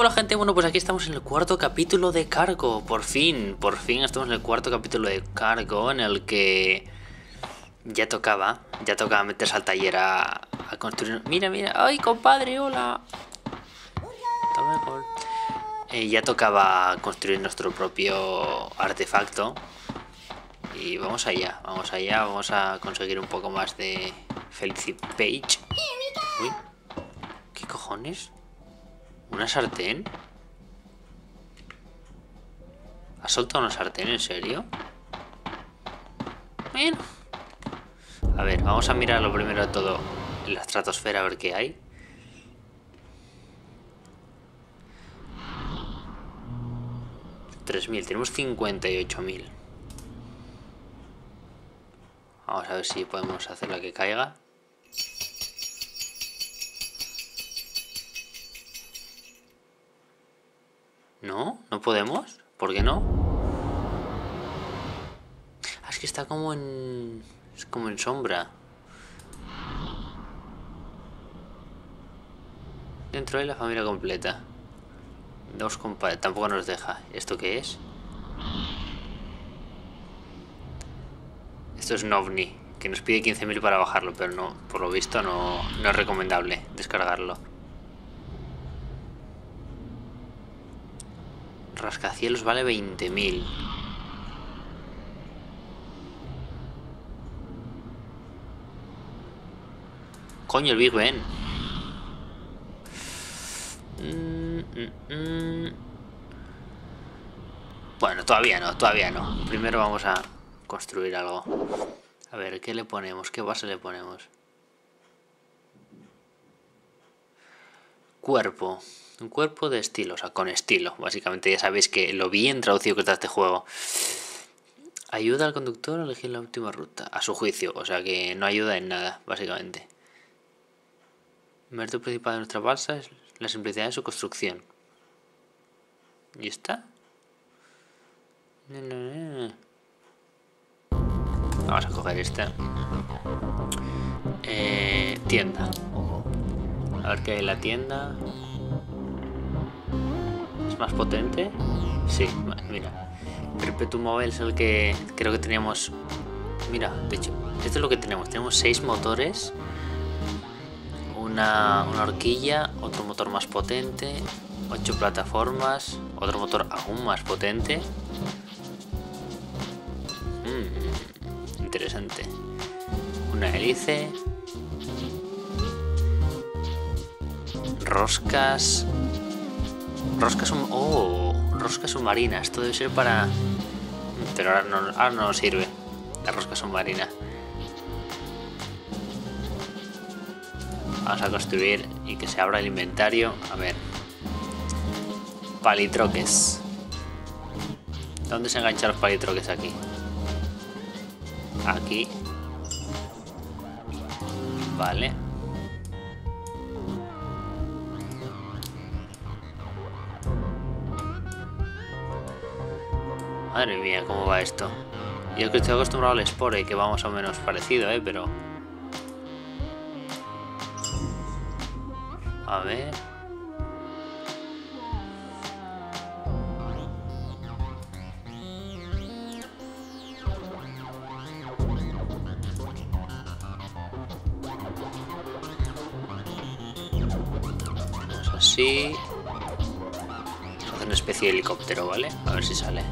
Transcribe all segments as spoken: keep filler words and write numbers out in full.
Hola gente, bueno pues aquí estamos en el cuarto capítulo de Cargo, por fin, por fin estamos en el cuarto capítulo de Cargo en el que ya tocaba, ya tocaba meterse al taller a, a construir... Mira, mira, ay compadre, hola. Eh, ya tocaba construir nuestro propio artefacto y vamos allá, vamos allá, vamos a conseguir un poco más de Felicity Page. Uy, ¿qué cojones? ¿Una sartén? ¿Has soltado una sartén? ¿En serio? Bueno. A ver, vamos a mirar lo primero de todo en la estratosfera a ver qué hay. tres mil, tenemos cincuenta y ocho mil. Vamos a ver si podemos hacerla que caiga. ¿No? ¿No podemos? ¿Por qué no? Ah, es que está como en... Es como en sombra. Dentro de la familia completa. Dos compadres. Tampoco nos deja. ¿Esto qué es? Esto es un ovni. Que nos pide quince mil para bajarlo. Pero no, por lo visto no, no es recomendable descargarlo. Rascacielos vale veinte mil. Coño, el Big Ben. Mm, mm, mm. Bueno, todavía no, todavía no. Primero vamos a construir algo. A ver, ¿qué le ponemos? ¿Qué base le ponemos? Cuerpo. Un cuerpo de estilo, o sea, con estilo. Básicamente ya sabéis que lo bien traducido que está este juego. Ayuda al conductor a elegir la última ruta, a su juicio. O sea que no ayuda en nada, básicamente. El mérito principal de nuestra balsa es la simplicidad de su construcción. ¿Y está? Vamos a coger esta. Eh, tienda. A ver qué hay en la tienda. ¿Es más potente? Sí, mira. Perpetuum Mobile es el que creo que teníamos. Mira, de hecho, esto es lo que tenemos. Tenemos seis motores. Una, una horquilla, otro motor más potente, ocho plataformas, otro motor aún más potente. Mm, interesante. Una hélice. Roscas. Roscas sub... Oh, roscas submarinas. Esto debe ser para... Pero ahora no, ahora no nos sirve la rosca submarina. Vamos a construir y que se abra el inventario. A ver. Palitroques. ¿Dónde se enganchan los palitroques aquí? Aquí. Vale. Madre mía, ¿cómo va esto? Yo que estoy acostumbrado al Spore, que va más o menos parecido, ¿eh? Pero... A ver... Vamos así... Vamos a hacer una especie de helicóptero, ¿vale? A ver si sale.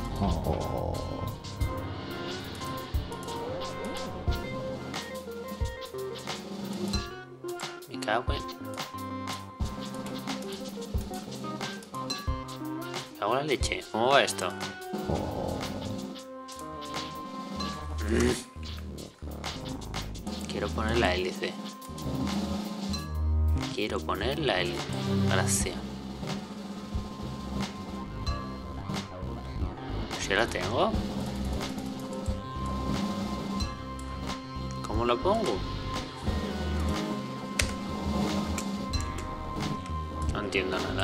Me cago en... Me cago en la leche. ¿Cómo va esto? Mm. Quiero poner la hélice. Quiero poner la hélice. Gracias. ¿Sí la tengo? ¿Cómo la pongo? No entiendo nada.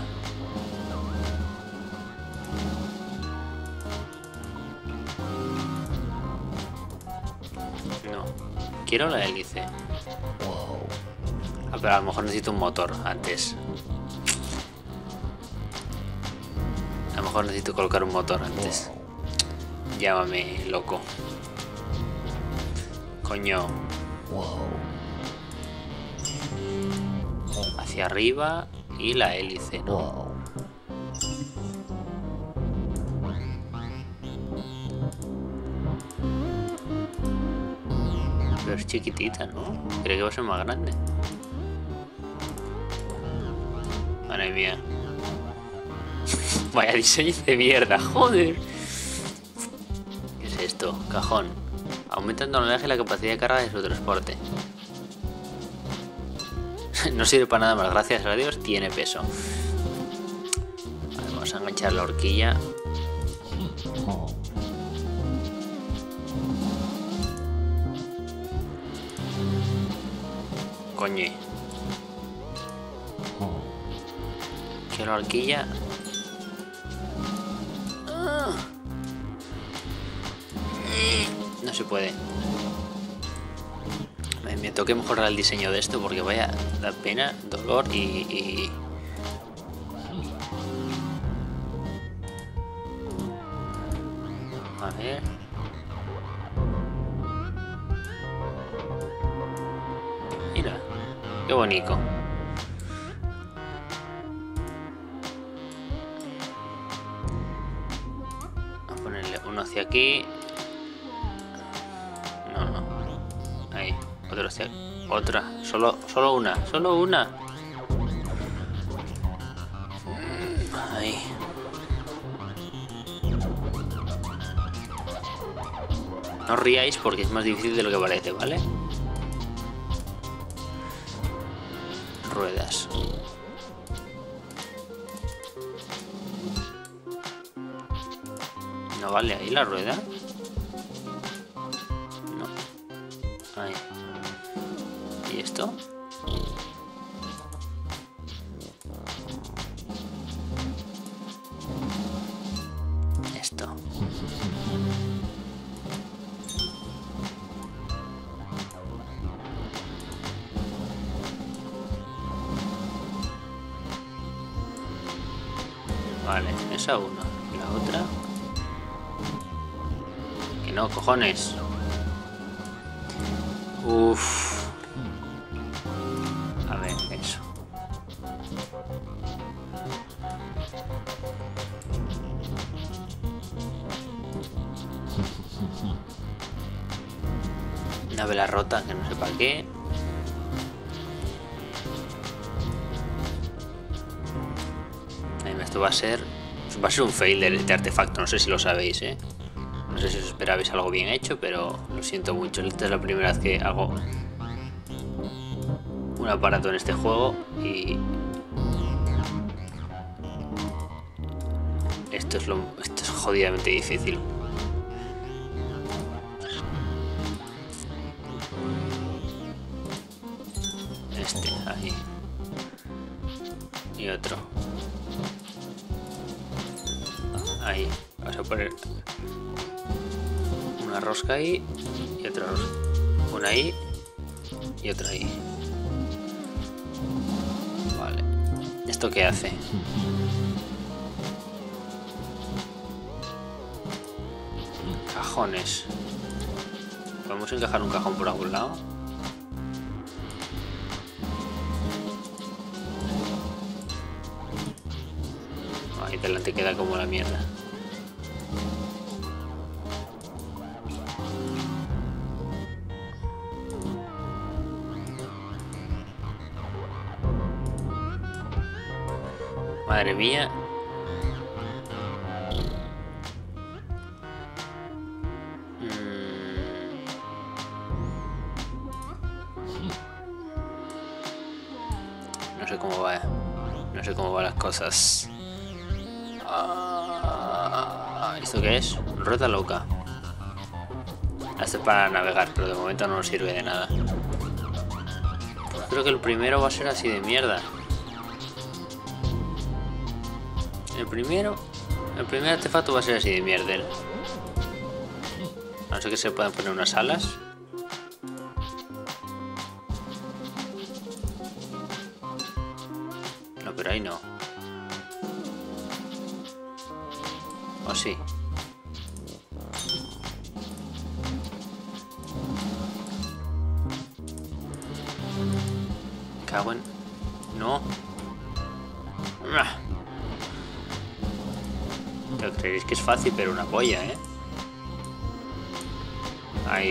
No. Quiero la hélice. Ah, pero a lo mejor necesito un motor antes. mejor necesito colocar un motor antes. Llámame loco. Coño. Hacia arriba y la hélice, ¿no? Pero es chiquitita, ¿no? Creo que va a ser más grande. Madre mía. Vaya diseño de mierda, joder. ¿Qué es esto? Cajón. Aumenta el tonelaje y la capacidad de carga de su transporte. No sirve para nada más, gracias a Dios tiene peso. Vale, vamos a enganchar la horquilla. Coño. Quiero la horquilla. No se puede. Me, me toque mejorar el diseño de esto porque vaya, da pena, dolor y, y... A ver. Mira, qué bonito. Vamos a ponerle uno hacia aquí. No, no. Ahí. Otro hacia... Otra. Solo, solo una. Solo una. Ahí. No os riáis porque es más difícil de lo que parece, ¿vale? Ruedas. ¿No vale ahí la rueda? No. Ahí. ¿Y esto? Esto. Vale, esa una. ¿Y la otra? Que no, cojones. Uff. A ver, eso. Una vela rota que no sé para qué. Esto va a ser va a ser un fail de, de artefacto, no sé si lo sabéis, ¿eh? No sé si os esperabais algo bien hecho, pero lo siento mucho. Esta es la primera vez que hago un aparato en este juego y esto es lo esto es jodidamente difícil. Este, ahí. Y otro. Ahí, vamos a poner una rosca ahí y otra rosca. Una ahí y otra ahí. Vale. ¿Esto qué hace? Cajones. ¿Podemos encajar un cajón por algún lado? Ahí delante queda como la mierda. Madre mía. No sé cómo va. No sé cómo van las cosas. ¿Esto qué es? Rueda loca. Esto es para navegar, pero de momento no nos sirve de nada. Pues creo que el primero va a ser así de mierda. El primero... El primer artefacto va a ser así de mierda. A no ser que se puedan poner unas alas. No, pero ahí no. ¿O sí? Me cago en... No. Te creéis que es fácil, pero una polla, ¿eh? Ahí.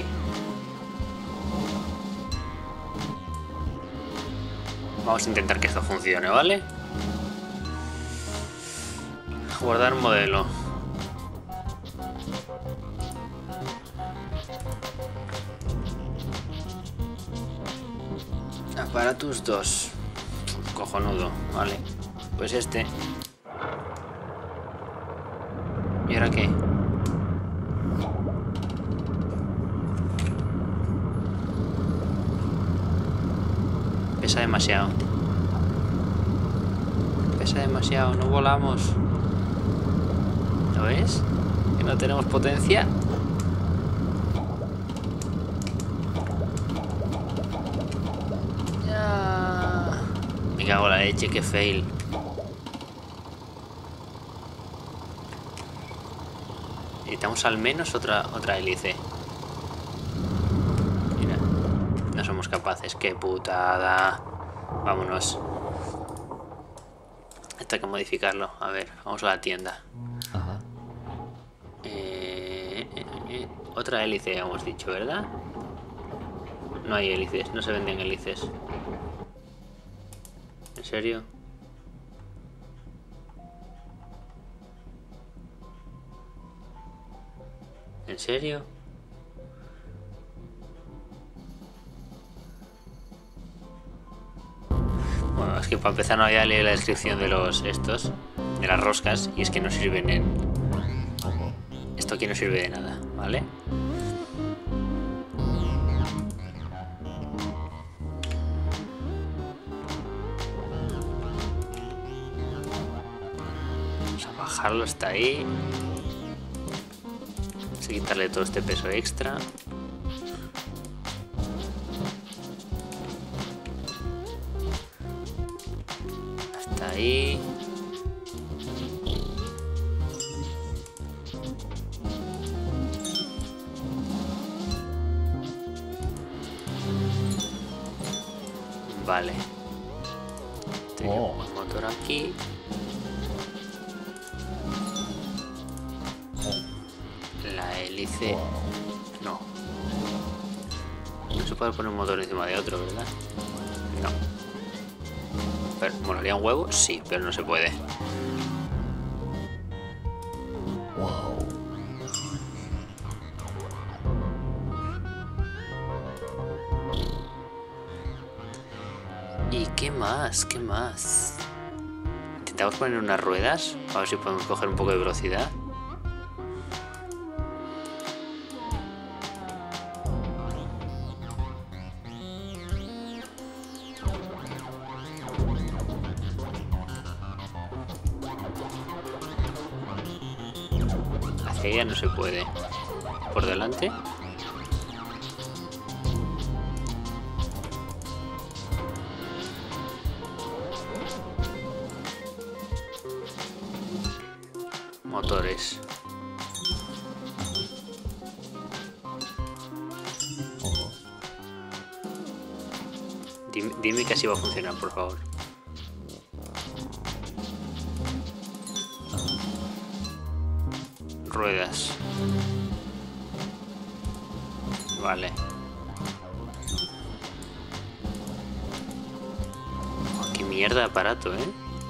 Vamos a intentar que esto funcione, ¿vale? Guardar modelo. Aparatus dos. Cojonudo, vale. Pues este. ¿Y ahora qué? Pesa demasiado. Pesa demasiado, no volamos. ¿Lo ves? Que no tenemos potencia. Ya. Me cago en la leche, qué fail. Necesitamos al menos otra, otra hélice. Mira, no somos capaces. Qué putada. Vámonos. Esto hay que modificarlo. A ver, vamos a la tienda. Ajá. Eh, eh, eh, otra hélice hemos dicho, ¿verdad? No hay hélices, no se venden hélices. ¿En serio? ¿En serio? Bueno, es que para empezar no había leído la descripción de los estos, de las roscas, y es que no sirven en... Esto aquí no sirve de nada, ¿vale? Vamos a bajarlo hasta ahí. Vamos a quitarle todo este peso extra. Hasta ahí. Vale. Tengo el motor aquí. La hélice. No. No se puede poner un motor encima de otro, ¿verdad? No. Pero, ¿molaría un huevo? Sí, pero no se puede. ¿Y qué más? ¿Qué más? Intentamos poner unas ruedas. A ver si podemos coger un poco de velocidad. Hacia ella no se puede. Por delante. Motores. Dime, dime que así va a funcionar, por favor. Ruedas. Vale. Oh, qué mierda de aparato, ¿eh?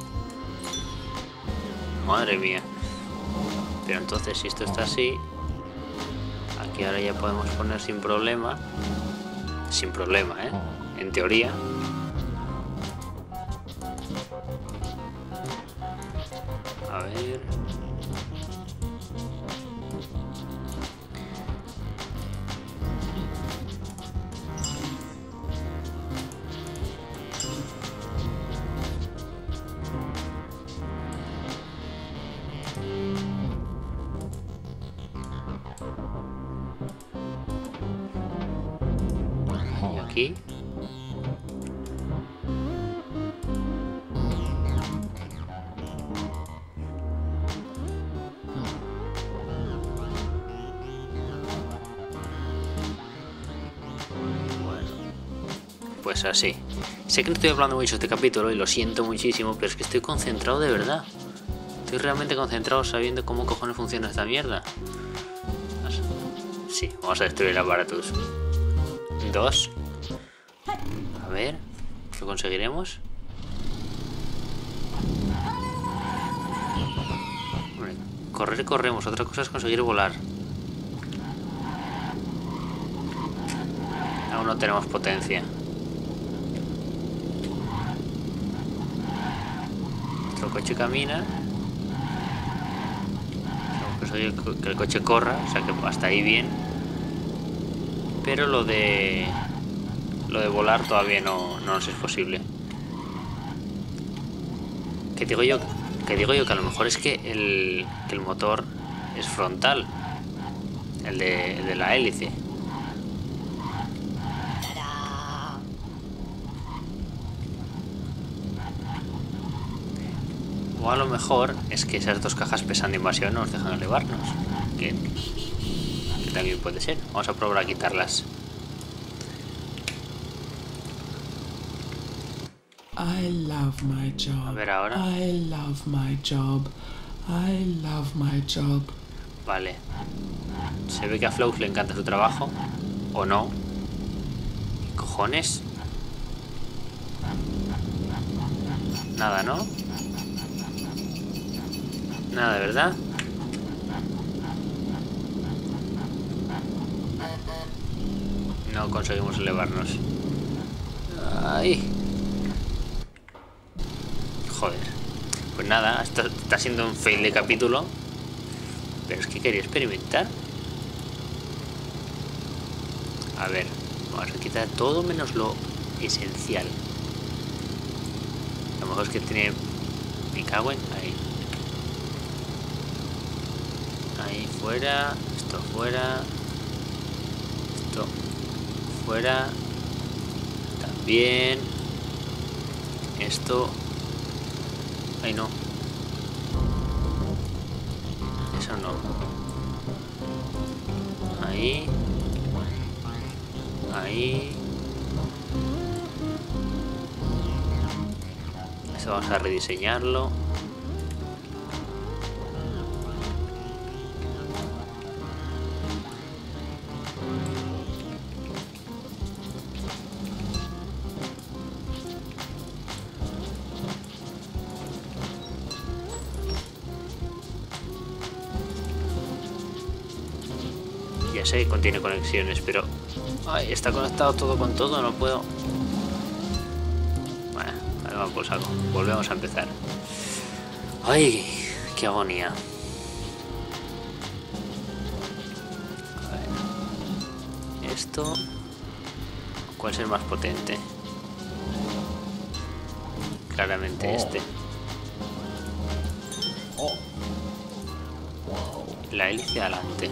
Madre mía. Pero entonces si esto está así, aquí ahora ya podemos poner sin problema. Sin problema, ¿eh? En teoría. A ver. Y aquí. pues así. Sé que no estoy hablando mucho este capítulo y lo siento muchísimo, pero es que estoy concentrado de verdad. Estoy realmente concentrado sabiendo cómo cojones funciona esta mierda. Sí, vamos a destruir el aparatus. Dos. A ver, ¿lo conseguiremos? Hombre, correr corremos, otra cosa es conseguir volar. Aún no tenemos potencia. Nuestro coche camina. Hemos conseguido que el coche corra, o sea que hasta ahí bien. Pero lo de lo de volar todavía no, no nos es posible. Que digo yo, que digo yo que a lo mejor es que el, que el motor es frontal, el de, el de la hélice. O a lo mejor es que esas dos cajas pesan demasiado y no nos dejan elevarnos. Que, que también puede ser. Vamos a probar a quitarlas. I love my job. A ver ahora. I love my job. I love my job. Vale. Se ve que a Flox le encanta su trabajo. ¿O no? ¿Qué cojones? Nada, ¿no? Nada, ¿verdad? No conseguimos elevarnos. Ay. Joder. Pues nada, esto está siendo un fail de capítulo. Pero es que quería experimentar. A ver, vamos a quitar todo menos lo esencial. A lo mejor es que tiene... Me cago en... Ahí. Ahí fuera. Esto fuera. Esto fuera. También. Esto... Ay, no. Eso no. Ahí. Ahí. Eso vamos a rediseñarlo. Ya sé que contiene conexiones, pero... Ay, está conectado todo con todo, no puedo... Bueno, ahí va por saco. Volvemos a empezar. Ay, qué agonía. A ver. Esto... ¿Cuál es el más potente? Claramente oh. Este. Oh. La hélice adelante.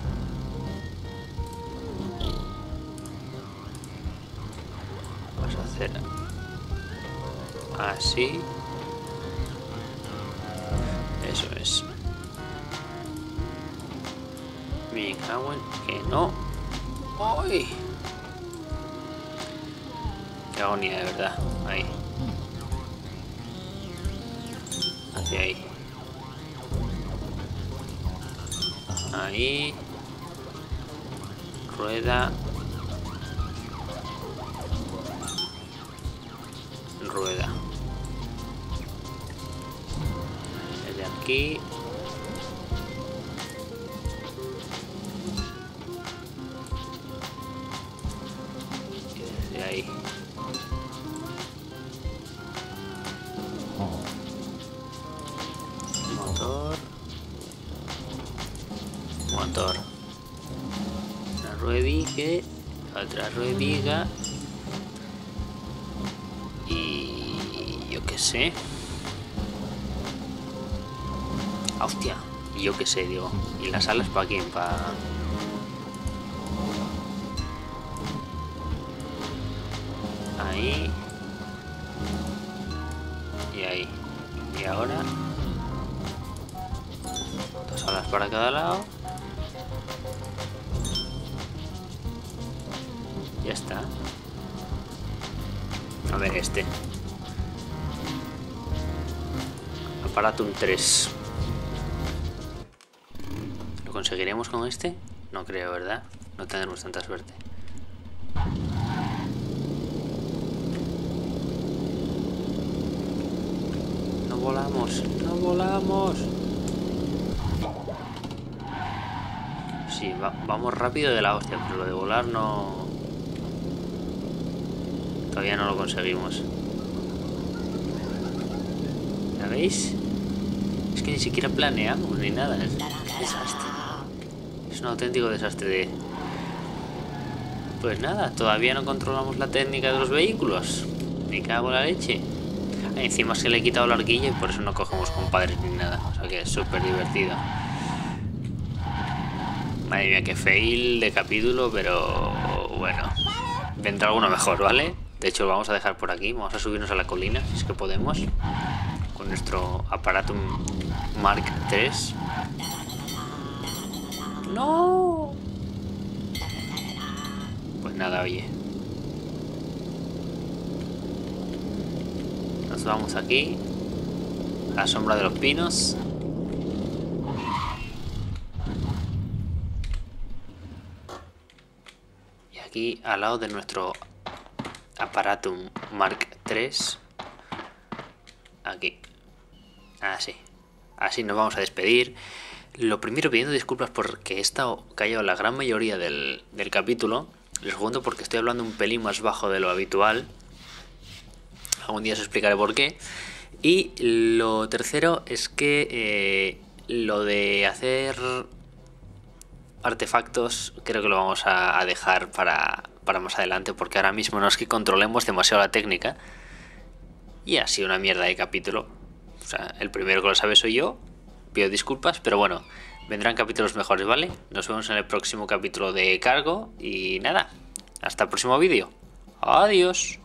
Vamos a hacer así. Eso es. Me cago en que no. ¡Ay! Qué agonía, de verdad. Ahí. Hacia ahí. Ahí. Rueda. Rueda. Desde aquí. Y desde ahí. Motor. Motor. Una ruedique. Otra ruediga. Sí. Hostia, y yo qué sé, digo. ¿Y las alas para quién? Para... Ahí. Y ahí. Y ahora... Dos alas para cada lado. Ya está. A ver este. Aparatum tres. ¿Lo conseguiremos con este? No creo, ¿verdad? No tendremos tanta suerte. No volamos, no volamos. Sí, va, vamos rápido de la hostia, pero lo de volar no... Todavía no lo conseguimos. ¿La veis? Es que ni siquiera planeamos ni nada. Es un desastre. Es un auténtico desastre de... Pues nada, todavía no controlamos la técnica de los vehículos. Me cago en la leche. Encima se le he quitado la horquilla y por eso no cogemos compadres ni nada. O sea que es súper divertido. Madre mía, qué fail de capítulo, pero bueno. Vendrá alguno mejor, ¿vale? De hecho, lo vamos a dejar por aquí. Vamos a subirnos a la colina, si es que podemos. Con nuestro Aparatum Mark tres. ¡No! Pues nada, oye. Nos vamos aquí. A la sombra de los pinos. Y aquí, al lado de nuestro Aparatum Mark tres. Aquí. Así. Así nos vamos a despedir. Lo primero, pidiendo disculpas porque he estado callado la gran mayoría del, del capítulo. Lo segundo, porque estoy hablando un pelín más bajo de lo habitual. Algún día os explicaré por qué. Y lo tercero es que eh, lo de hacer artefactos creo que lo vamos a, a dejar para, para más adelante, porque ahora mismo no es que controlemos demasiado la técnica. Y ha sido una mierda de capítulo. O sea, el primero que lo sabe soy yo. Pido disculpas, pero bueno, vendrán capítulos mejores, ¿vale? Nos vemos en el próximo capítulo de Cargo. Y nada, hasta el próximo vídeo. Adiós.